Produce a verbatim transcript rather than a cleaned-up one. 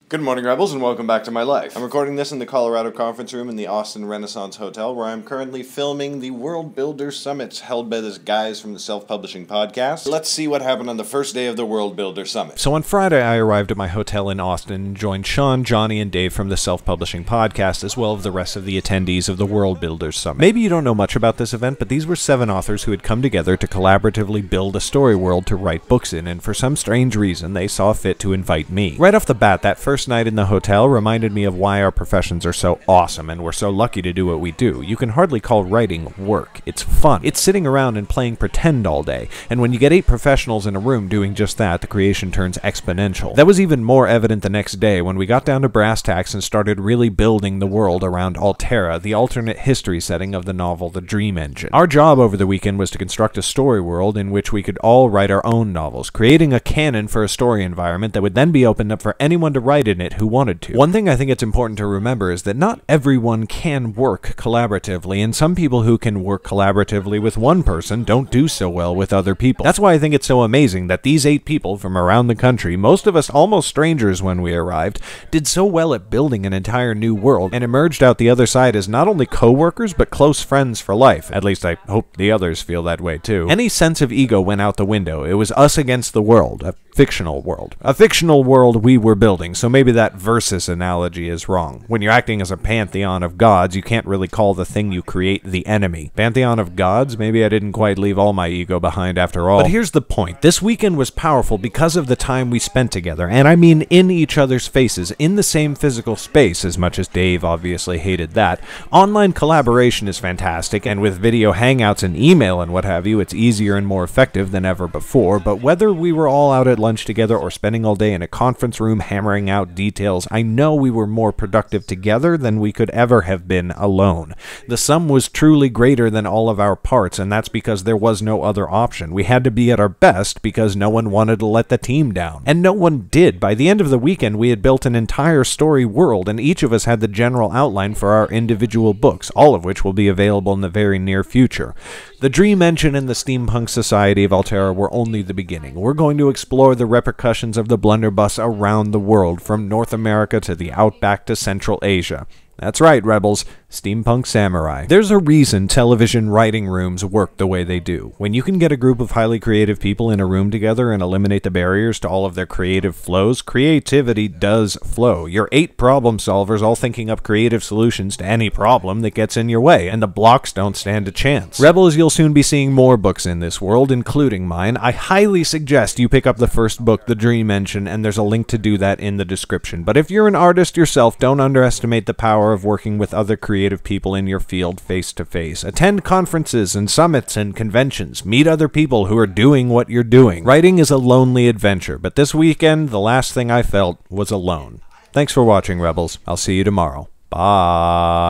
Good morning, Rebels, and welcome back to my life. I'm recording this in the Colorado conference room in the Austin Renaissance Hotel, where I'm currently filming the World Builder Summits held by this guys from the Self-Publishing Podcast. Let's see what happened on the first day of the World Builder Summit. So on Friday, I arrived at my hotel in Austin and joined Sean, Johnny, and Dave from the Self-Publishing Podcast, as well as the rest of the attendees of the World Builder Summit. Maybe you don't know much about this event, but these were seven authors who had come together to collaboratively build a story world to write books in, and for some strange reason, they saw fit to invite me. Right off the bat, that first night in the hotel reminded me of why our professions are so awesome and we're so lucky to do what we do. You can hardly call writing work. It's fun. It's sitting around and playing pretend all day. And when you get eight professionals in a room doing just that, the creation turns exponential. That was even more evident the next day when we got down to brass tacks and started really building the world around Altera, the alternate history setting of the novel The Dream Engine. Our job over the weekend was to construct a story world in which we could all write our own novels, creating a canon for a story environment that would then be opened up for anyone to write in it who wanted to. One thing I think it's important to remember is that not everyone can work collaboratively, and some people who can work collaboratively with one person don't do so well with other people. That's why I think it's so amazing that these eight people from around the country, most of us almost strangers when we arrived, did so well at building an entire new world and emerged out the other side as not only co-workers but close friends for life. At least I hope the others feel that way too. Any sense of ego went out the window. It was us against the world, a fictional world. A fictional world we were building, so maybe that versus analogy is wrong. When you're acting as a pantheon of gods, you can't really call the thing you create the enemy. Pantheon of gods? Maybe I didn't quite leave all my ego behind after all. But here's the point. This weekend was powerful because of the time we spent together, and I mean in each other's faces, in the same physical space, as much as Dave obviously hated that. Online collaboration is fantastic, and with video hangouts and email and what have you, it's easier and more effective than ever before, but whether we were all out at lunch together or spending all day in a conference room hammering out details, I know we were more productive together than we could ever have been alone. The sum was truly greater than all of our parts, and that's because there was no other option. We had to be at our best because no one wanted to let the team down. And no one did. By the end of the weekend, we had built an entire story world, and each of us had the general outline for our individual books, all of which will be available in the very near future. The Dream Engine and the Steampunk Society of Altera were only the beginning. We're going to explore the repercussions of the blunderbuss around the world, from North America to the outback to Central Asia. That's right, Rebels. Steampunk Samurai. There's a reason television writing rooms work the way they do. When you can get a group of highly creative people in a room together and eliminate the barriers to all of their creative flows, creativity does flow. You're eight problem solvers all thinking up creative solutions to any problem that gets in your way, and the blocks don't stand a chance. Rebels, you'll soon be seeing more books in this world, including mine. I highly suggest you pick up the first book, The Dream Engine, and there's a link to do that in the description. But if you're an artist yourself, don't underestimate the power of working with other creative people in your field face to face. Attend conferences and summits and conventions. Meet other people who are doing what you're doing. Writing is a lonely adventure, but this weekend, the last thing I felt was alone. Thanks for watching, Rebels. I'll see you tomorrow. Bye.